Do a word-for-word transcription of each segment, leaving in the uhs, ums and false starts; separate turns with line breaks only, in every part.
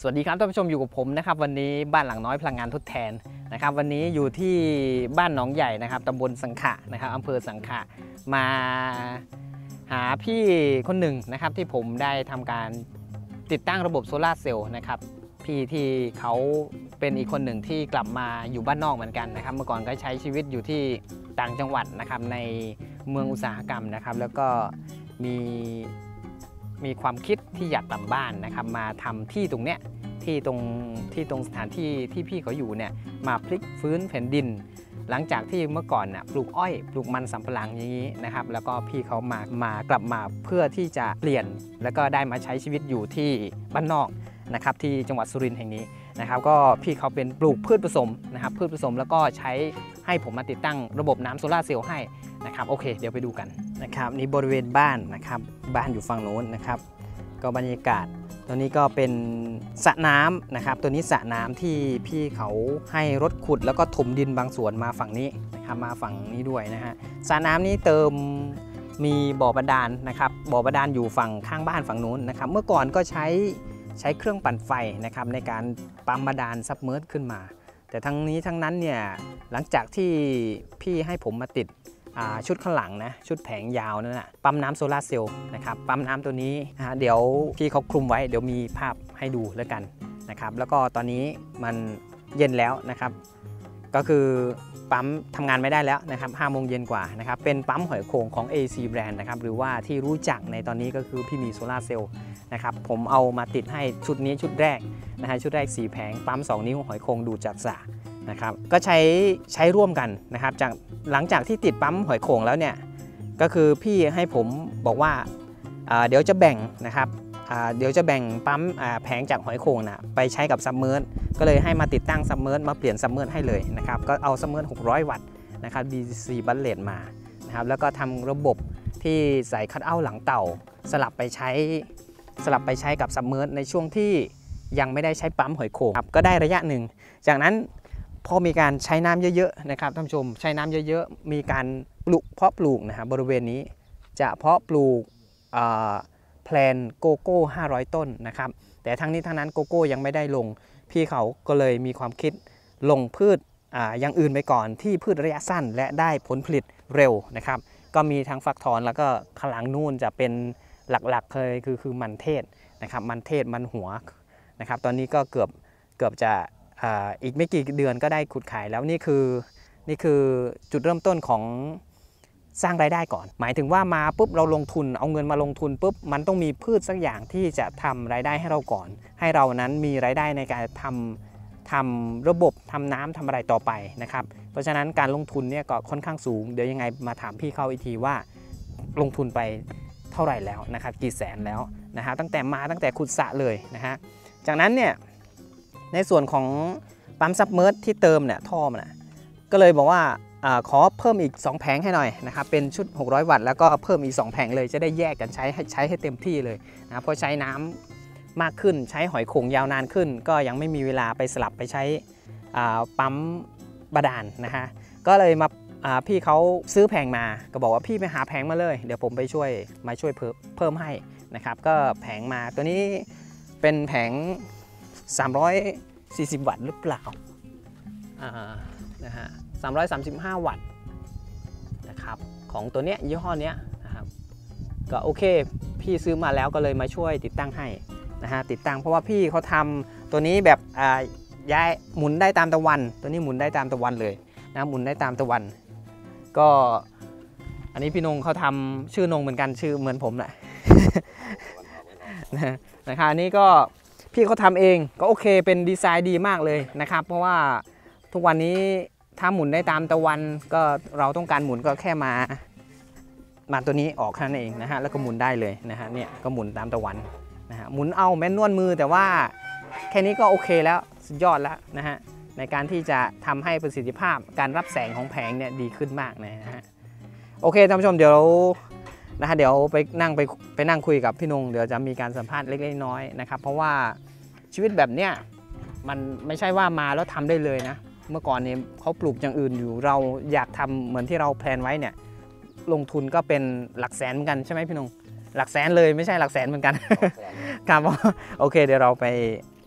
สวัสดีครับท่านผู้ชมอยู่กับผมนะครับวันนี้บ้านหลังน้อยพลังงานทดแทนนะครับวันนี้อยู่ที่บ้านหนองใหญ่นะครับตำบลสังขะนะครับอำเภอสังขะมาหาพี่คนหนึ่งนะครับที่ผมได้ทำการติดตั้งระบบโซลาร์เซลล์นะครับพี่ที่เขาเป็นอีกคนหนึ่งที่กลับมาอยู่บ้านนอกเหมือนกันนะครับเมื่อก่อนก็ใช้ชีวิตอยู่ที่ต่างจังหวัดนะครับในเมืองอุตสาหกรรมนะครับแล้วก็มีมีความคิดที่อยากกลับบ้านนะครับมาทำที่ตรงเนี้ยที่ตรงที่ตรงสถานที่ที่พี่เขาอยู่เนี่ยมาพลิกฟื้นแผ่นดินหลังจากที่เมื่อก่อนน่ะปลูกอ้อยปลูกมันสำปะหลังอย่างนี้นะครับแล้วก็พี่เขามามากลับมาเพื่อที่จะเปลี่ยนแล้วก็ได้มาใช้ชีวิตอยู่ที่บ้านนอกนะครับที่จังหวัดสุรินทร์แห่งนี้นะครับก็พี่เขาเป็นปลูกพืชผสมนะครับพืชผสมแล้วก็ใช้ให้ผมมาติดตั้งระบบน้ำโซลาร์เซลล์ให้นะครับโอเคเดี๋ยวไปดูกันนะครับนี่บริเวณบ้านนะครับบ้านอยู่ฝั่งโน้นนะครับก็บรรยากาศตัวนี้ก็เป็นสระน้ำนะครับตัวนี้สระน้ำที่พี่เขาให้รถขุดแล้วก็ถมดินบางส่วนมาฝั่งนี้นะครับมาฝั่งนี้ด้วยนะฮะสระน้ำนี้เติมมีบ่อบาดาลนะครับบ่อบาดาลอยู่ฝั่งข้างบ้านฝั่งนู้นนะครับเมื่อก่อนก็ใช้ใช้เครื่องปั่นไฟนะครับในการปั๊มบาดาลซับเมอร์สขึ้นมาแต่ทั้งนี้ทั้งนั้นเนี่ยหลังจากที่พี่ให้ผมมาติดชุดข้างหลังนะชุดแผงยาวนั่นนะปั๊มน้ำโซลาร์เซลล์นะครับปั๊มน้ำตัวนี้เดี๋ยวพี่เขาคลุมไว้เดี๋ยวมีภาพให้ดูแล้วกันนะครับแล้วก็ตอนนี้มันเย็นแล้วนะครับก็คือปั๊มทำงานไม่ได้แล้วนะครับห้าโมงเย็นกว่านะครับเป็นปั๊มหอยโข่งของ เอ ซี Brand นะครับหรือว่าที่รู้จักในตอนนี้ก็คือพี่มีโซลาร์เซลล์นะครับผมเอามาติดให้ชุดนี้ชุดแรกนะฮะชุดแรกสี่แผงปั๊มสองนิ้วหอยโข่งดูดจากสระนะครับก็ใช้ใช้ร่วมกันนะครับจากหลังจากที่ติดปั๊มหอยโข่งแล้วเนี่ยก็คือพี่ให้ผมบอกว่าเดี๋ยวจะแบ่งนะครับเดี๋ยวจะแบ่งปั๊มแผงจากหอยโข่งนะไปใช้กับซับเมอร์สก็เลยให้มาติดตั้งซับเมอร์สมาเปลี่ยนซับเมอร์สให้เลยนะครับก็เอาซับเมอร์สหกร้อยวัตต์นะครับ ดี ซี บัลเลตมานะครับแล้วก็ทำระบบที่ใส่คัทเอาท์หลังเต่าสลับไปใช้สลับไปใช้กับซับเมอร์สในช่วงที่ยังไม่ได้ใช้ปั๊มหอยโข่งก็ได้ระยะหนึ่งจากนั้นพอมีการใช้น้ำเยอะๆนะครับท่านผู้ชมใช้น้ำเยอะๆมีการปลูกเพาะปลูกนะครับบริเวณนี้จะเพาะปลูกแพลนโกโก้ห้าร้อยต้นนะครับแต่ทั้งนี้ทั้งนั้นโกโก้ยังไม่ได้ลงพี่เขาก็เลยมีความคิดลงพืชอย่างอื่นไปก่อนที่พืชระยะสั้นและได้ผลผลิตเร็วนะครับก็มีทั้งฟักทองแล้วก็ข้างหลังนู่นจะเป็นหลักๆเลยคือคือมันเทศนะครับมันเทศมันหัวนะครับตอนนี้ก็เกือบเกือบจะอีกไม่กี่เดือนก็ได้ขุดขายแล้วนี่คือนี่คือจุดเริ่มต้นของสร้างรายได้ก่อนหมายถึงว่ามาปุ๊บเราลงทุนเอาเงินมาลงทุนปุ๊บมันต้องมีพืชสักอย่างที่จะทำรายได้ให้เราก่อนให้เรานั้นมีรายได้ในการทำทำระบบทำน้ำทำอะไรต่อไปนะครับเพราะฉะนั้นการลงทุนเนี่ยก็ค่อนข้างสูงเดี๋ยวยังไงมาถามพี่เขาอีกทีว่าลงทุนไปเท่าไหร่แล้วนะครับกี่แสนแล้วนะฮะตั้งแต่มาตั้งแต่ขุดสระเลยนะฮะจากนั้นเนี่ยในส่วนของปั๊มซับเมอร์สที่เติมเนี่ยท่อมันนะก็เลยบอกว่าขอเพิ่มอีกสองแผงให้หน่อยนะครับเป็นชุดหกร้อยวัตต์แล้วก็เพิ่มอีกสองแผงเลยจะได้แยกกันใช้ให้ใช้ให้เต็มที่เลยนะเพราะใช้น้ำมากขึ้นใช้หอยโข่งยาวนานขึ้นก็ยังไม่มีเวลาไปสลับไปใช้ปั๊มบาดาลนะฮะก็เลยมาพี่เขาซื้อแผงมาก็บอกว่าพี่ไปหาแผงมาเลยเดี๋ยวผมไปช่วยมาช่วยเพิ่มเพิ่มให้นะครับก็แผงมาตัวนี้เป็นแผงสามร้อยสี่สิบวัตต์หรือเปล่าอ่านะฮะสามร้อยสามสิบห้าวัตต์นะครับของตัวเนี้ยยี่ห้อเนี้ยนะครับก็โอเคพี่ซื้อมาแล้วก็เลยมาช่วยติดตั้งให้นะฮะติดตั้งเพราะว่าพี่เขาทำตัวนี้แบบอ่าย้ายหมุนได้ตามตะวันตัวนี้หมุนได้ตามตะวันเลยนะหมุนได้ตามตะวันก็อันนี้พี่นงเขาทำชื่อนงเหมือนกันชื่อเหมือนผมแหละ นะครับอันนี้ก็พี่เขาทำเองก็โอเคเป็นดีไซน์ดีมากเลยนะครับเพราะว่าทุกวันนี้ถ้าหมุนได้ตามตะวันก็เราต้องการหมุนก็แค่มามาตัวนี้ออกแค่นั้นเองนะฮะแล้วก็หมุนได้เลยนะฮะเนี่ยก็หมุนตามตะวันนะฮะหมุนเอาแม่นวลมือแต่ว่าแค่นี้ก็โอเคแล้วสุดยอดแล้วนะฮะในการที่จะทำให้ประสิทธิภาพการรับแสงของแผงเนี่ยดีขึ้นมากนะฮะโอเคท่านผู้ชมเดี๋ยวนะฮะเดี๋ยวไปนั่งไปไปนั่งคุยกับพี่นงเดี๋ยวจะมีการสัมภาษณ์เล็กๆน้อยๆนะครับเพราะว่าชีวิตแบบเนี้ยมันไม่ใช่ว่ามาแล้วทำได้เลยนะเมื่อก่อนเนี่ยเขาปลูกอย่างอื่นอยู่เราอยากทำเหมือนที่เราแพลนไว้เนี่ยลงทุนก็เป็นหลักแสนเหมือนกันใช่ไหมพี่นงหลักแสนเลยไม่ใช่หลักแสนเหมือนกันครับโอเคเดี๋ยวเราไป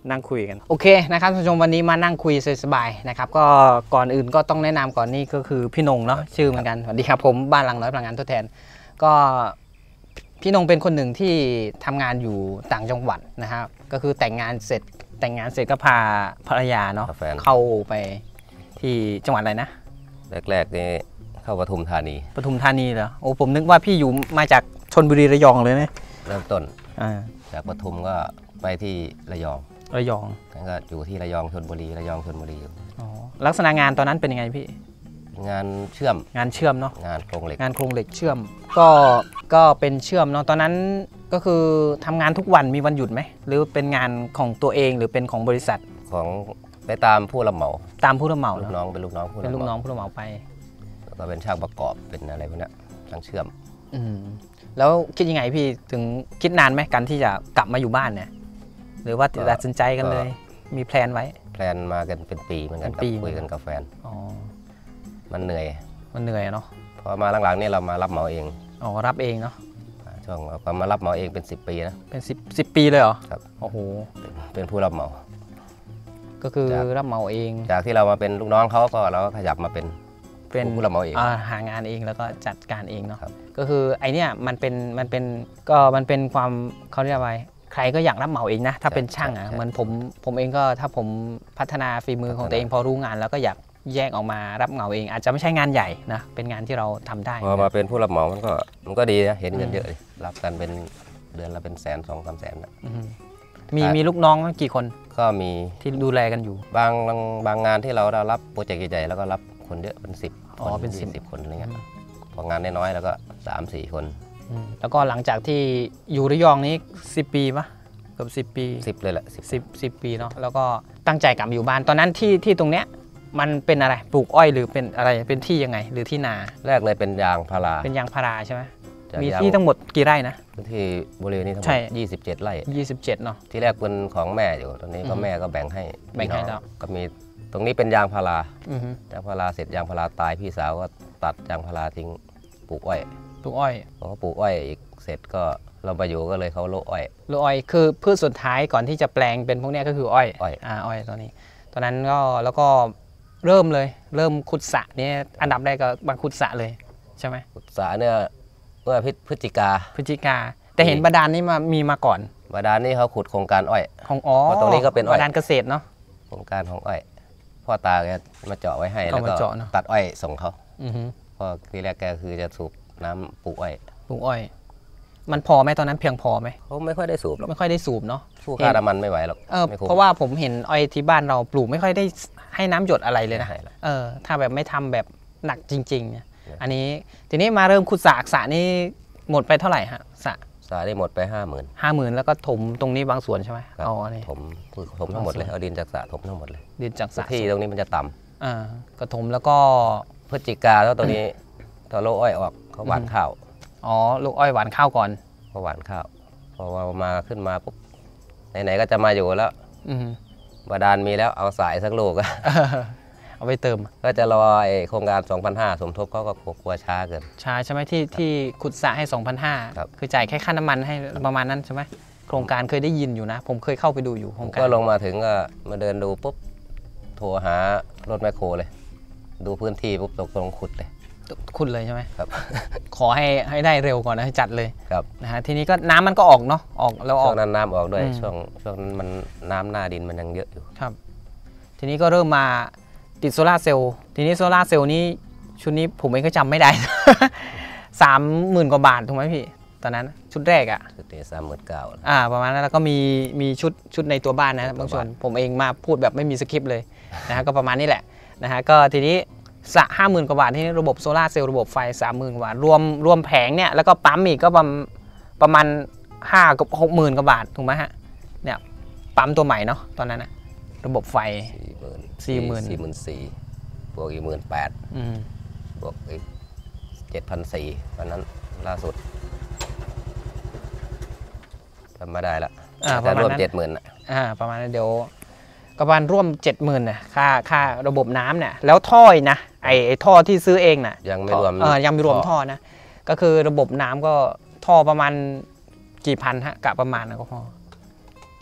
นั่งคุยกันโอเคนะครับท่านผู้ชมวันนี้มานั่งคุยสบายๆนะครับก็ก่อนอื่นก็ต้องแนะนำก่อนนี่ก็คือพี่นงเนาะชื่อเหมือนกันสวัสดีครับผมบ้านหลังน้อยพลังงานทดแทนก็พี่นงเป็นคนหนึ่งที่ทำงานอยู่ต่างจังหวัดนะครับก็คือแต่งงานเสร็จแต่งงานเสร็จก็พาภรรยาเนาะเข้าไปที่จังหวัดอะไรนะ
แรกๆนี่เข้าปทุมธานี
ปทุมธานีเหรอโอ้ผมนึกว่าพี่อยู่มาจากชลบุรีระยองเลยนะ
เริ่มต้นจากปทุมก็ไปที่ระยอง
ระยอง
แล้วก็อยู่ที่ระยองชลบุรีระยองชลบุรีอยู่
ลักษณะงานตอนนั้นเป็นยังไงพี่
งานเชื่อม
งานเชื่อมเนาะ
งานโครงเหล็ก
งานโครงเหล็กเชื่อมก็ก็เป็นเชื่อมเนาะตอนนั้นก็คือทำงานทุกวันมีวันหยุดไหมหรือเป็นงานของตัวเองหรือเป็นของบริษัท
ของไปตามผู้รับเหมา
ตามผู้รับเหมา
ลูกน้องเป็นลูกน้อง
เป็นลูกน้องผู้รับเหมาไป
แล้วก็เป็นช่างประกอบเป็นอะไรพวกนี้ช่างเชื่อม
อืมแล้วคิดยังไงพี่ถึงคิดนานไหมกันที่จะกลับมาอยู่บ้านเนี่ยหรือว่าตัดสินใจกันเลยมีแพลนไว้
แพลนมากันเป็นปีเหมือนกันคุยกันกับแฟนอ๋อมันเหนื่อย
มันเหนื่อยเนาะ
พอมาหลังๆนี่เรามารับเหมาเอง
อ๋อรับเองเนาะ
ช่วงเรามารับเหมาเองเป็นสิบปีนะ
เป็นสิบสิบปีเลยเหรอ
ครับ
โอ้โห
เป็นผู้รับเหมา
ก็คือรับเหมาเอง
จากที่เรามาเป็นลูกน้องเขาก็เราก็ขยับมาเป็นเป็นผู้รับเหมาเอง
หางานเองแล้วก็จัดการเองเนาะก็คือไอเนี้ยมันเป็นมันเป็นก็มันเป็นความเขาเรียกว่าใครก็อยากรับเหมาเองนะถ้าเป็นช่างอ่ะเหมือนผมผมเองก็ถ้าผมพัฒนาฝีมือของตัวเองพอรู้งานแล้วก็อยากแยกออกมารับเหมาเองอาจจะไม่ใช่งานใหญ่นะเป็นงานที่เราทำได้
พอมาเป็นผู้รับเหมามันก็มันก็ดีนะเห็นเงินเยอะรับกันเป็นเดือนละเป็นแสนสองสามแสนนะ
มีมีลูกน้องกี่คน
ก็มี
ที่ดูแลกันอยู่
บางบางงานที่เราเรารับโปรเจกต์ใหญ่ๆแล้วก็รับคนเยอะเป็นสิบ
อ๋อเป็นสิบ
สิบคนอะไรเงี้ยพองานน้อยๆแล้วก็สามสี่คน
แล้วก็หลังจากที่อยู่ระยองนี้สิบปีปะเกือบสิบปี
สิบเลยแหละ
สิบสิบปีเนาะแล้วก็ตั้งใจกลับอยู่บ้านตอนนั้นที่ที่ตรงเนี้ยมันเป็นอะไรปลูกอ้อยหรือเป็นอะไรเป็นที่ยังไงหรือที่นา
แรกเลยเป็นยางพารา
เป็นยางพาราใช่ไหมมีที่ทั้งหมดกี่ไร่นะ
พื้นที่บริเวณนี้ทั้งหมดยี่สิบเจ็ดไร่
ยี่สิบเจ็ดเนาะ
ที่แรกเป็นของแม่อยู่ตอนนี้ก็แม่ก็แบ่งให้
แบ่งให้แล้ว
ก็มีตรงนี้เป็นยางพารายางพาราเสร็จยางพาราตายพี่สาวก็ตัดยางพาราทิ้งปลูกอ้อย
ปลูกอ้อย
พอเขาปลูกอ้อยอีกเสร็จก็เราไปอยู่ก็เลยเขาโลอ้อย
โลอ้อยคือพืชสุดท้ายก่อนที่จะแปลงเป็นพวกนี้ก็คืออ้อย
อ้อย
อ่าอ้อยตอนนี้ตอนนั้นก็แล้วก็เริ่มเลยเริ่มขุดสระนี่อันดับแรกก็บางขุดสระเลยใช่ไหม
ขุดสระเนี่ยเมื่อพฤศจิกา
พฤศจิกาแต่เห็นบาดาลนี่มามีมาก่อน
บาดาลนี่เขาขุดโครงการอ้อย
ของอ๋อ
ตรงนี้ก็เป็นอ้อย
บาดาลเกษตรเนาะ
โครงการของอ้อยพ่อตาแกมาเจาะไว้ให้แล้วก็ตัดอ้อยส่งเขาพอทีแรกแกคือจะสูบน้ำปลูกอ้อย
ปลูกอ้อยมันพอไหมตอนนั้นเพียงพอไหม
เขาไม่ค่อยได้สูบ
ไม่ค่อยได้สูบเนาะ
สู้ค่าน้ำมันไม่ไหวหรอก
เพราะว่าผมเห็นอ้อยที่บ้านเราปลูกไม่ค่อยได้ให้น้ำหยดอะไรเลยนะเออถ้าแบบไม่ทำแบบหนักจริงๆเนี่ยอันนี้ทีนี้มาเริ่มขุดสระสระนี่หมดไปเท่าไหร่ฮะสระ
สระได้หมดไปห้าหมื่น
ห้าหมื่นแล้วก็ถมตรงนี้บางส่วนใช่ไหม
เอาอันนี้ถมถมทั้งหมดเลยเอาดินจากสระถมทั้งหมดเลย
ดินจากสระ
ที่ตรงนี้มันจะต่
ำอ่าก็ถมแล้วก็
พฤศจิกาแล้วตัวนี้ตอโลอ้อยออกเขาหว่านข้าว
อ๋อลูกอ้อยหวานข้าวก่อน
พอหวานข้าวพอมาขึ้นมาปุ๊บไหนๆก็จะมาอยู่แล้วบาดาลมีแล้วเอาสายสักลูก
เอาไปเติม
ก็จะรอโครงการ สองพันห้าร้อย สมทบเขาก็กลัวช้าเกิน
ช้าใช่ไหมที่ที่ขุดสระให้ สองพันห้าร้อย คือจ่ายแค่ค่าน้ำมันให้ประมาณนั้นใช่ไหมโครงการเคยได้ยินอยู่นะผมเคยเข้าไปดูอยู่โครงการ
ก็ลงมาถึงก็มาเดินดูปุ๊บโทรหารถแมคโครเลยดูพื้นที่ปุ๊บตกลงขุดเลย
ขุดเลยใช่ไหม
ครับ
ขอให้ให้ได้เร็วก่อนนะจัดเลย
ครับ
นะฮะทีนี้ก็น้ำมันก็ออกเนาะออกแล้วออก
ช่วงนั้นน้ำออกด้วยช่วงช่วงนั้นมันน้ำหน้าดินมันยังเยอะอยู่
ครับทีนี้ก็เริ่มมาติดโซลาร์เซลล์ทีนี้โซลาร์เซลล์นี้ชุดนี้ผมเองก็จำไม่ได้สามหมื่นกว่าบาทถูกไหมพี่ตอนนั้นชุดแรกอ่ะ
ชุดนี้สามหมื่นเก้า
อ่าประมาณนั้นแล้วก็มีมีชุดชุดในตัวบ้านนะบางส่วนผมเองมาพูดแบบไม่มีสคริปต์เลยนะฮะก็ประมาณนี้แหละนะฮะก็ทีนี้สระห้าหมื่นกว่าบาทที่ระบบโซลาร์เซลล์ระบบไฟสามหมื่นกว่าบาทรวมรวมแผงเนี่ยแล้วก็ปั๊มอีกก็ประประมาณห้ากับหกหมื่นกว่าบาทถูกไหมฮะเนี่ยปั๊มตัวใหม่เนาะตอนนั้นนะระบบไฟ
สี่หมื่นสี่หมื่นสี่บวกอีกหมื่นแปดบวกอีกเจ็ดพันสี่วันนั้นล่าสุดทำไม่ได้ละแต่รวมเจ็ดหมื่น
อ่าประมาณนั้นเดี๋ยวก็ประมาณร่วมเจ็ดหมื่นน่ะค่าค่าระบบน้ำเนี่ยแล้วท่อยนะไอไอท่อที่ซื้อเองน่ะ
ยังไม่รวม
เออยังไม่รวมท่อนะก็คือระบบน้ำก็ท่อประมาณกี่พันฮะกะประมาณนะก็พอ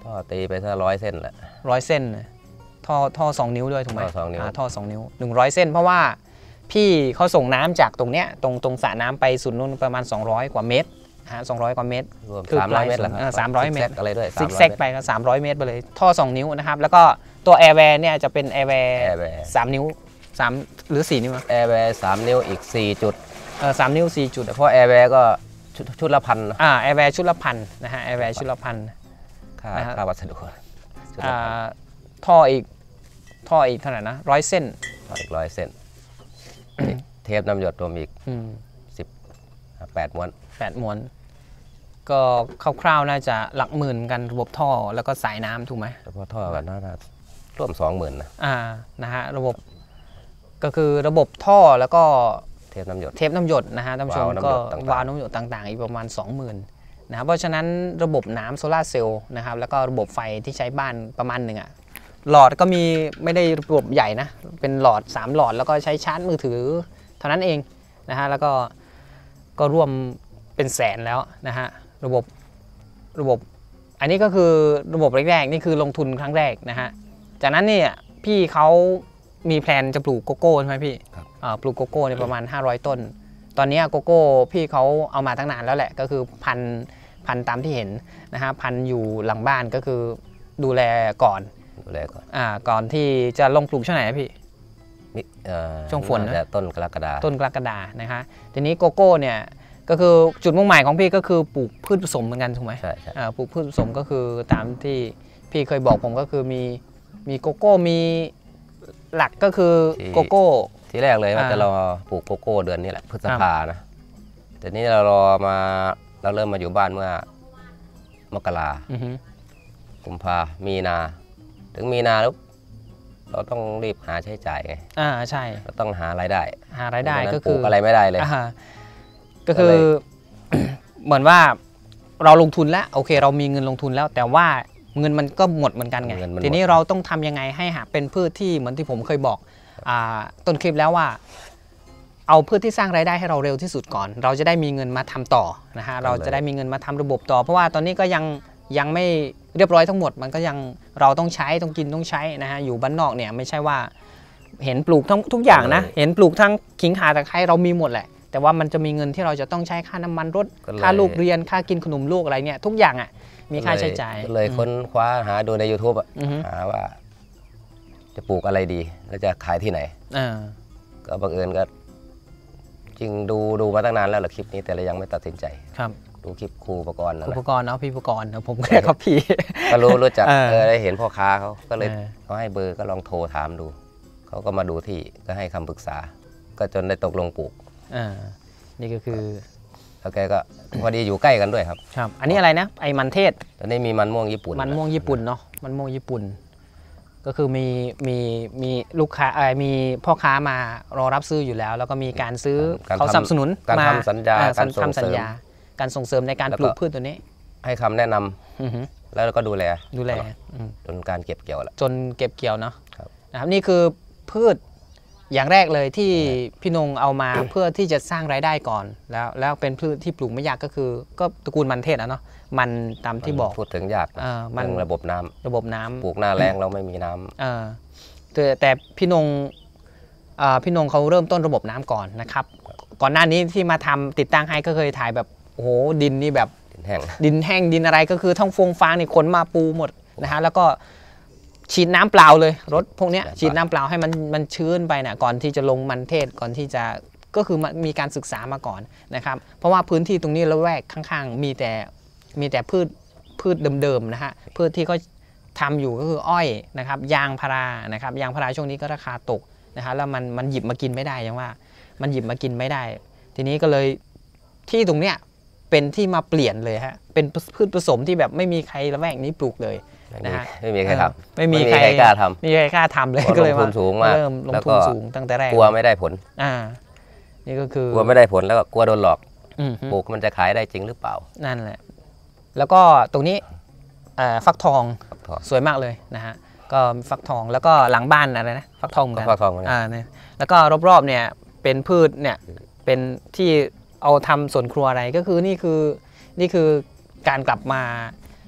ท่อตีไปสักร้อยเส้นแหละ
ร้อยเส้นท่อท่อสองนิ้วด้วยถูกไหม
ท่อสองนิ้ว
ท่อสองนิ้วหนึ่งร้อยเส้นเพราะว่าพี่เขาส่งน้ำจากตรงเนี้ยตรงตรงสระน้ำไปสุดนู้นประมาณสองร้อยกว่าเมตรฮะสองร้อยกว่าเมตร
คือสามร้อยเมตรแหละ
สามร้อยเมตร
อะไรด้วย
ซิกแซกไปก็สามร้อยเมตรไปเลยท่อสองนิ้วนะครับแล้วก็ตัวแอร์แวร์เนี่ยจะเป็นแอร์แวร์สามนิ้วสามหรือสี่นิ้ว
แอร์แวร์สามนิ้วอีกสี่จุด
เออสามนิ้วสี่จุด
เพราะแอร์แวร์ก็ชุดละพัน
อ่าแอร์แวร์ชุดละพันนะฮะแอร์แวร์ชุดละพัน
ค่าค่าวัสดุ
อ่าท่ออีกท่ออีกเท่าไหร่นะร้อยเส้น
อีกร้อยเส้นเทปน้ำหยดรวมอีกสิบแปดม้วน
แปดม้วนก็คร่าวๆน่าจะหลักหมื่นกันระบบท่อแล้วก็สายน้ำถูกไหม
เฉพาะท่อกันน่าจะร่วมสองหมื่นนะ
อ่านะฮะระบบก็คือระบบท่อแล้วก็
เทปน้ำหยด
เทปน้ำหยดนะฮะท่านผู้ชมก็วาล์วน้ำหยดต่างๆอีกประมาณ สองหมื่น นะครับเพราะฉะนั้นระบบน้ำโซลาร์เซลล์นะครับแล้วก็ระบบไฟที่ใช้บ้านประมาณหนึ่งอ่ะหลอดก็มีไม่ได้ระบบใหญ่นะเป็นหลอดสามหลอดแล้วก็ใช้ชาร์จมือถือเท่านั้นเองนะฮะแล้วก็ก็ร่วมเป็นแสนแล้วนะฮะระบบระบบอันนี้ก็คือระบบแรกๆนี่คือลงทุนครั้งแรกนะฮะจากนั้นเนี่ยพี่เขามีแพลนจะปลูกโกโก้ใช่ไหมพี่ปลูกโกโก้ในประมาณห้าร้อยต้นตอนนี้โกโก้พี่เขาเอามาตั้งนานแล้วแหละก็คือพันพันตามที่เห็นนะฮะพันอยู่หลังบ้านก็คือดูแลก่อน
ดูแลก่อน
อ่าก่อนที่จะลงปลูกช่วงไหนพี่ช่วงฝน
นะต้นกรกฎา
ต้นกรกฎานะคะทีนี้โกโก้เนี่ยก็คือจุดมุ่งหมายของพี่ก็คือปลูกพืชผสมเหมือนกันถูกไหม
ใช่ใช่
ปลูกพืชผสมก็คือตามที่พี่เคยบอกผมก็คือมีมีโกโก้มีหลักก็คือโกโก้
ที่แรกเลยว่าจะรอปลูกโกโก้เดือนนี้แหละพฤษภานะแต่นี้เรารอมาเราเริ่มมาอยู่บ้านเมื่อมกรากุมภามีนาถึงมีนาแล้วเราต้องรีบหาใช้จ่ายไง
อ่าใช่
เราต้องหารายได้
หารายได้ก็
คืออะไรไม่ได้เลย
ก็คือเหมือนว่าเราลงทุนแล้วโอเคเรามีเงินลงทุนแล้วแต่ว่าเงินมันก็หมดเหมือนกันไงทีนี้เราต้องทำยังไงให้หาเป็นพืชที่เหมือนที่ผมเคยบอกต้นคลิปแล้วว่าเอาพืชที่สร้างรายได้ให้เราเร็วที่สุดก่อนเราจะได้มีเงินมาทำต่อนะฮะเราจะได้มีเงินมาทำระบบต่อเพราะว่าตอนนี้ก็ยังยังไม่เรียบร้อยทั้งหมดมันก็ยังเราต้องใช้ต้องกินต้องใช้นะฮะอยู่บ้านนอกเนี่ยไม่ใช่ว่าเห็นปลูกทั้งทุกอย่างนะเห็นปลูกทั้งขิงข่าตะไคร้เรามีหมดแหละแต่ว่ามันจะมีเงินที่เราจะต้องใช้ค่าน้ำมันรถค่าลูกเรียนค่ากินขนมลูกอะไรเนี่ยทุกอย่างอ่ะมีค่าใช้จ่าย
เลยค้นคว้าหาดูใน ยูทูบ อ่ะหาว่าจะปลูกอะไรดีแล้วจะขายที่ไหนก็บังเอิญก็จริงดูดูมาตั้งนานแล้วหรอคลิปนี้แต่เรายังไม่ตัดสินใจ
ครับ
ดูคลิปครูอุปกรณ์นะ
อุปกรณ์เนาะพี่อุปกรณ์ผมก็เรียกเขาพี่
ก็รู้รู้จักเออได้เห็นพ่อค้าเขาก็เลยเขาให้เบอร์ก็ลองโทรถามดูเขาก็มาดูที่ก็ให้คำปรึกษาก็จนได้ตกลงปลูก
อ่านี่ก็คือ
แล้วแกก็พอดีอยู่ใกล้กันด้วยครับ
ครับอันนี้อะไรนะไอ้มันเทศ
ตอนนี้มีมันม่วงญี่ปุ่น
มันม่วงญี่ปุ่นเนาะมันม่วงญี่ปุ่นก็คือมีมีมีลูกค้าเออมีพ่อค้ามารอรับซื้ออยู่แล้วแล้วก็มีการซื้อเขาสนับสนุน
การทำสัญญา
การทำสัญญาการส่งเสริมในการปลูกพืชตัวนี้
ให้คำแนะนำแล้วก็ดูแล
ดูแล
จนการเก็บเกี่ยวแหละ
จนเก็บเกี่ยวเนาะนะครับนี่คือพืชอย่างแรกเลยที่พี่นงเอามาเพื่อที่จะสร้างรายได้ก่อนแล้วแล้วเป็นพืชที่ปลูกไม่ยากก็คือก็ตระกูลมันเทศนะเนาะมันตามที่บอก
พูดถึงยากมันระบบน้ำ
ระบบน้ำ
ปลูกหน้าแรงเราไม่มีน้
ำแต่แต่พี่นงพี่นงเขาเริ่มต้นระบบน้ำก่อนนะครับก่อนหน้านี้ที่มาทำติดตั้งให้ก็เคยถ่ายแบบโอ้โหดินนี่แบบ
ดินแห้ง
ดินแห้งดินอะไรก็คือทั้งฟงฟางนี่ขนมาปูหมดนะฮะแล้วก็ฉีดน้ำเปล่าเลยรถพวกนี้ฉีดน้ำเปล่าให้มันมันชื้นไปนะก่อนที่จะลงมันเทศก่อนที่จะก็คือมีการศึกษามาก่อนนะครับเพราะว่าพื้นที่ตรงนี้ละแวกข้างๆมีแต่มีแต่พืชพืชเดิมๆนะฮะพืชที่เขาทำอยู่ก็คืออ้อยนะครับยางพารานะครับยางพาราช่วงนี้ก็ราคาตกนะฮะแล้วมันมันหยิบมากินไม่ได้ยังว่ามันหยิบมากินไม่ได้ทีนี้ก็เลยที่ตรงเนี้ยเป็นที่มาเปลี่ยนเลยฮะเป็นพืชผสมที่แบบไม่มีใครละแวกนี้ปลูกเลยนะฮะ
ไม่มีใครท
ำไม่มีใครกล้าทำไม่มีใครกล้าทำเลยก็เลยว่าเริ่มลงทุนสูงตั้งแต่แรก
กลัวไม่ได้ผล
อ่านี่ก็คือก
ลัวไม่ได้ผลแล้วก็กลัวโดนหลอกปลูกมันจะขายได้จริงหรือเปล่า
นั่นแหละแล้วก็ตรงนี้ฟักทองสวยมากเลยนะฮะก็ฟักทองแล้วก็หลังบ้านอะไรนะฟักทองเหมือนกัน
ฟักทองอ่า
เนี่ยแล้วก็รอบๆเนี่ยเป็นพืชเนี่ยเป็นที่เอาทำสวนครัวอะไรก็คือนี่คือนี่คือการกลับมา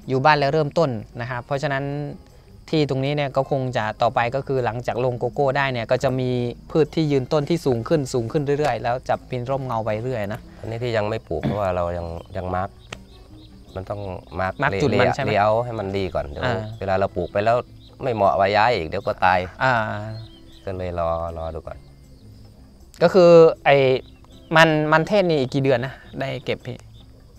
อยู่บ้านแล้วเริ่มต้นนะครับเพราะฉะนั้นที่ตรงนี้เนี่ยก็คงจะต่อไปก็คือหลังจากลงโกโก้ได้เนี่ยก็จะมีพืชที่ยืนต้นที่สูงขึ้นสูงขึ้นเรื่อยๆแล้วจะเป็นร่มเงาไปเรื่อยนะ
อันนี้ที่ยังไม่ปลูกเพราะว่าเรายังยังมาร์กมันต้องมาร์ก
มาร์กจุดมันใช่ไหม
เลี้ยวให้มันดีก่อนเดี๋ยวเวลาเราปลูกไปแล้วไม่เหมาะไว้ย้ายอีกเดี๋ยวก็ตาย
อ่า
ก็เลยรอรอดูก่อน
ก็คือไอ้มันมันเทศนี่อีกกี่เดือนนะได้เก็บพี่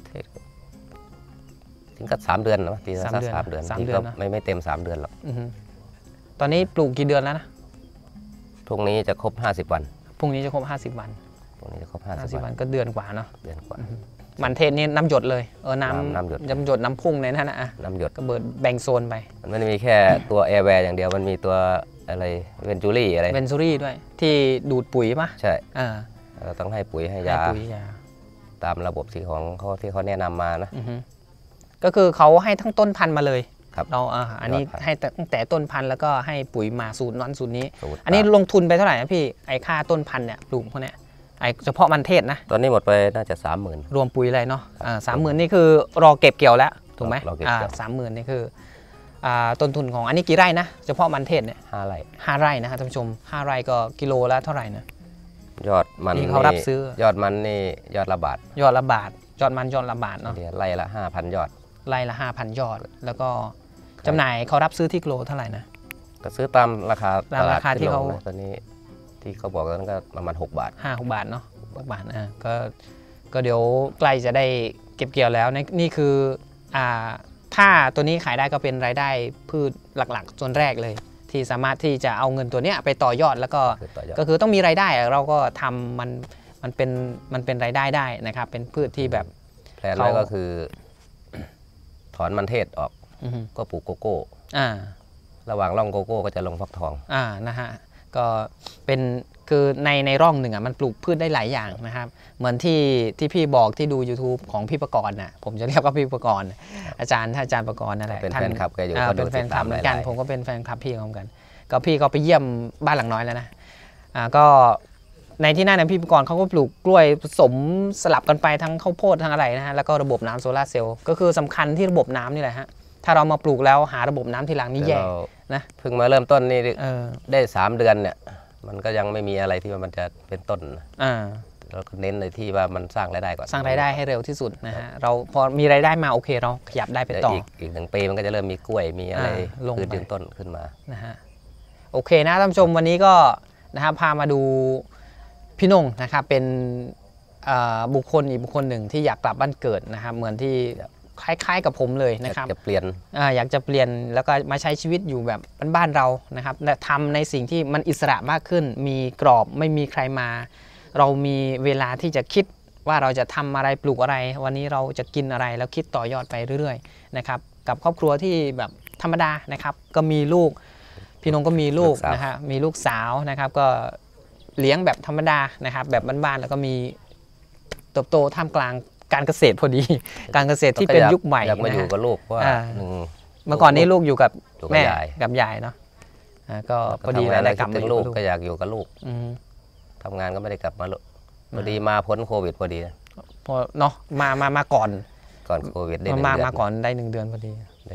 ถึงก็สามเดือนนะทีละสักสามเดือนทีก็ไม่ไม่เต็มสามเดือนหรอก
ตอนนี้ปลูกกี่เดือนแล้วนะ
พรุ่งนี้จะครบห้าสิบวัน
พรุ่งนี้จะครบห้าสิบวัน
พรุ่งนี้จะครบห้าสิบวัน
ก็เดือนกว่าเนาะ
เดือนกว่า
มันเทศนี่น้ำหยดเลยเออน้ำ
น้ำหยด
น้ำหยดน้ำพุ่งในนั้นนะ
น้ำหยด
ก็เบิดแบ่งโซนไป
มันไม่ได้มีแค่ตัวแอร์แวร์อย่างเดียวมันมีตัวอะไรเวนจูรี่อะไร
เวนจูรี่ด้วยที่ดูดปุ๋ยป่ะ
ใช่เราต้องให้ปุ๋ยให้ยาตามระบบที่ของเขาที่เขาแนะนำมานะ
ก็คือเขาให้ทั้งต้นพันธุ์มาเลย
ครับ
เราอ่าอันนี้ให้ตั้งแต่ต้นพันธุ์แล้วก็ให้ปุ๋ยมาสูตรนั้นสูตรนี้อันนี้ลงทุนไปเท่าไหร่นะพี่ไอ้ค่าต้นพันธุ์เนี่ยปลูกพวกเนี้ยไอ้เฉพาะมันเทศนะ
ตอนนี้หมดไปน่าจะสามหมื่น
รวมปุ๋ยอะไรเนาะอ่าสามหมื่นนี่คือรอเก็บเกี่ยวแล้วถูกไหมอ่าสามหมื่นนี่คืออ่าต้นทุนของอันนี้กี่ไร่นะเฉพาะมันเทศเนี่ย
ห้าไร่
ห้าไร่นะครับท่านผู้ชมห้าไร่ก็กิโลละเท่าไหร่นะ
ยอดมันนี่
เขารับซื้อย
อดมันนี่ยอดละบาท
ยอดละบาทยอดมันยอดละบาทเนาะ
ไร่ละห้าพันยอด
ไร่ละห้าพันยอดแล้วก็จำหน่ายเขารับซื้อที่กิโลเท่าไหร่นะ
ก็ซื้อตามราคา
ตามราคาที่เขา
ตอนนี้ที่เขาบอกกันก็ประมาณหกบาท
ห้าหกบาทเนาะหกบาทอ่ะก็ก็เดี๋ยวใกล้จะได้เก็บเกี่ยวแล้วนี่คืออ่าถ้าตัวนี้ขายได้ก็เป็นรายได้พืชหลักๆส่วนแรกเลยที่สามารถที่จะเอาเงินตัวนี้ไปต่อยอดแล้วก็ก็คือต้องมีรายได้เราก็ทำมันมันเป็นมันเป็นรายได้ได้นะครับเป็นพืชที่แบบ
แพลนไว้ก็คือถอนมันเทศออกก็ปลูกโกโก้ระหว่างร่องโกโก้ก็จะลงฟักทอง
อ่านะฮะก็เป็นคือในในร่องหนึ่งอ่ะมันปลูกพืชได้หลายอย่างนะครับเหมือนที่ที่พี่บอกที่ดู YouTube ของพี่ประกรณ์น่ะผมจะเรียกว่าพี่ประกรณ์อาจารย์ท่านอาจารย์ประกรณ์นั่นแหละ
เป็นแฟนคลับแกอยู่
ก็เป็นแฟนคลับเหมือนกันผมก็เป็นแฟนคลับพี่เหมือนกันก็พี่ก็ไปเยี่ยมบ้านหลังน้อยแล้วนะอ่าก็ในที่นั่นนะพี่ประกรณ์เขาก็ปลูกกล้วยผสมสลับกันไปทั้งข้าวโพดทั้งอะไรนะฮะแล้วก็ระบบน้ำโซลาร์เซลล์ก็คือสำคัญที่ระบบน้ำนี่แหละฮะถ้าเรามาปลูกแล้วหาระบบน้ำทีหลังนี่แย่นะ
เพิ่งมาเริ่มต้นนี่ได้สามเดือนเนี่ยมันก็ยังไม่มีอะไรที่มันจะเป็นต้นเราก็เน้นในที่ว่ามันสร้างรายได้ก่อน
สร้างรายได้ให้เร็วที่สุดนะฮะเราพอมีรายได้มาโอเคเราขยับได้ไปต่อ
อีกอีกหนึ่งปีมันก็จะเริ่มมีกล้วยมีอะไรคือดึงต้นขึ้นมา
นะฮะโอเคนะท่านผู้ชมวันนี้ก็นะครับพามาดูพี่นงนะครับเป็นบุคคลอีกบุคคลหนึ่งที่อยากกลับบ้านเกิดนะครับเหมือนที่คล้ายๆกับผมเลยนะครับ
อยากจะเปลี่ยน
อ่าอยากจะเปลี่ยนแล้วก็มาใช้ชีวิตอยู่แบบบ้านๆเรานะครับและทำในสิ่งที่มันอิสระมากขึ้นมีกรอบไม่มีใครมาเรามีเวลาที่จะคิดว่าเราจะทำอะไรปลูกอะไรวันนี้เราจะกินอะไรแล้วคิดต่อยอดไปเรื่อยๆนะครับกับครอบครัวที่แบบธรรมดานะครับก็มีลูกพี่นงก็มีลูกนะฮะมีลูกสาวนะครับก็เลี้ยงแบบธรรมดานะครับแบบบ้านๆแล้วก็มีเติบโตท่ามกลางการเกษตรพอดีการเกษตรที่เป็นยุคใหม่
อยากมาอยู่กับลูกเพราะว่า
เมื่อก่อนนี้ลูกอยู่กับแม่กับยายเนาะก็พอดี
อะไรกลับมาลูกก็อยากอยู่กับลูกทำงานก็ไม่ได้กลับมาพอดีมาพ้นโควิดพอดี
พอเนาะมามามาก่อน
ก่อนโควิดได้
มามาก่อนได้หนึ่งเดือนพอดี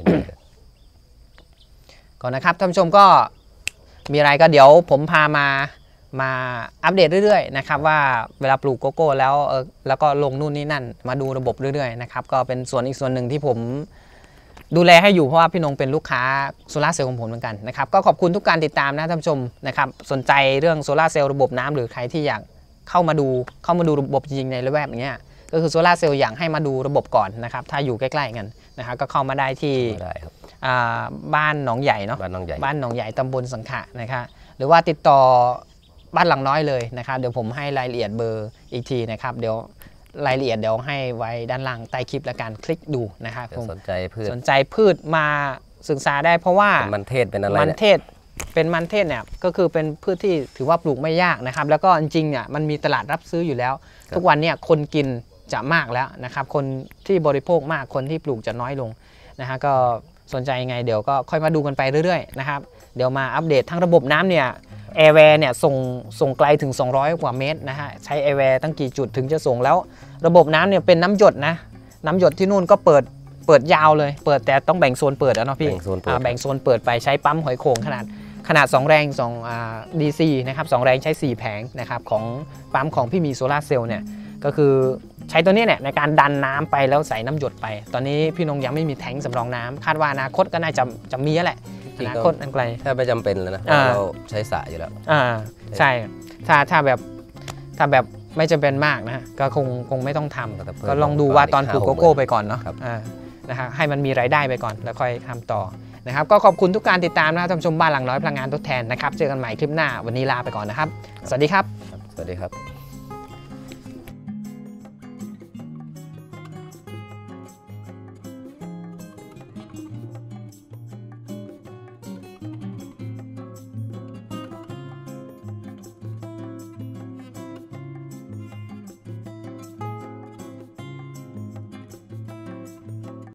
ก่อนนะครับท่านผู้ชมก็มีอะไรก็เดี๋ยวผมพามามาอัปเดตเรื่อยๆนะครับว่าเวลาปลูกโกโก้แล้วเออแล้วก็ลงนู่นนี่นั่นมาดูระบบเรื่อยๆนะครับก็เป็นส่วนอีกส่วนหนึ่งที่ผมดูแลให้อยู่เพราะว่าพี่นงเป็นลูกค้าโซลาร์เซลล์ของผมเหมือนกันนะครับก็ขอบคุณทุกการติดตามนะท่านผู้ชมนะครับสนใจเรื่องโซลาร์เซลล์ระบบน้ำหรือใครที่อยากเข้ามาดูเข้ามาดูระบบจริงในระแวกอย่างเงี้ยก็คือโซลาร์เซลล์อยากให้มาดูระบบก่อนนะครับถ้าอยู่ใกล้ๆกันนะครับก็เข้ามาได้ที่บ้านหนองใหญ่เนาะ
บ้านหนองใหญ่
บ้านหนองใหญ่ตำบลสังขะนะครับหรือว่าติดต่อบ้านหลังน้อยเลยนะครับเดี๋ยวผมให้รายละเอียดเบอร์อีกทีนะครับเดี๋ยวรายละเอียดเดี๋ยวให้ไว้ด้านล่างใต้คลิปและการคลิกดูนะครับ
สนใจพืช
สนใจพืชมาศึกษาได้เพราะว่า
มันเทศเป็นอะไร
มันเทศเป็นมันเทศเนี่ยก็คือเป็นพืชที่ถือว่าปลูกไม่ยากนะครับแล้วก็จริงๆเนี่ยมันมีตลาดรับซื้ออยู่แล้วทุกวันเนี่ยคนกินจะมากแล้วนะครับคนที่บริโภคมากคนที่ปลูกจะน้อยลงนะฮะก็สนใจยังไงเดี๋ยวก็ค่อยมาดูกันไปเรื่อยๆนะครับเดี๋ยวมาอัปเดตทั้งระบบน้ำเนี่ยแอร์แวร์เนี่ยส่งส่งไกลถึงสองร้อยกว่าเมตรนะฮะใช้แอร์แวร์ตั้งกี่จุดถึงจะส่งแล้วระบบน้ำเนี่ยเป็นน้ำหยดนะน้ำหยดที่นู่นก็เปิดเปิดยาวเลยเปิดแต่ต้องแบ่งโซนเปิดแล้วเนาะพี่
แบ่งโซนเปิด
อ่าแบ่งโซนเปิดไปใช้ปั๊มหอยโข่งขนาดขนาดสองแรง2อ่า ดี ซี นะครับสองแรงใช้สี่แผงนะครับของปั๊มของพี่มีโซลาร์เซลล์เนี่ยก็คือใช้ตัวนี้เนี่ยในการดันน้ำไปแล้วใส่น้ำหยดไปตอนนี้พี่นงยังไม่มีแทงสำรองน้ำคาดว่าอนาคตก็น่าจะจะมีแหละอนาคตอันไกล
แทบไม่จำเป็นเลยนะเพ
อ่า
ราะเราใช้สระอยู่แล้ว
อ่าใช่ถ้าถ้าแบบถ้าแบบไม่จำเป็นมากนะฮะก็คงคงไม่ต้องทำ
ก็จะเพิ่ม
ก็ลองดูว่าตอนปลูกโกโก้
ห้าหกหมื่น
ไปก่อนเนาะ
ครับ
อ่านะฮะให้มันมีรายได้ไปก่อนแล้วค่อยทำต่อนะครับก็ขอบคุณทุกการติดตามนะครับท่านผู้ชมบ้านหลังน้อยพลังงานทดแทนนะครับเจอกันใหม่คลิปหน้าวันนี้ลาไปก่อนนะครับสวัสดีครับ
สวัสดีครับ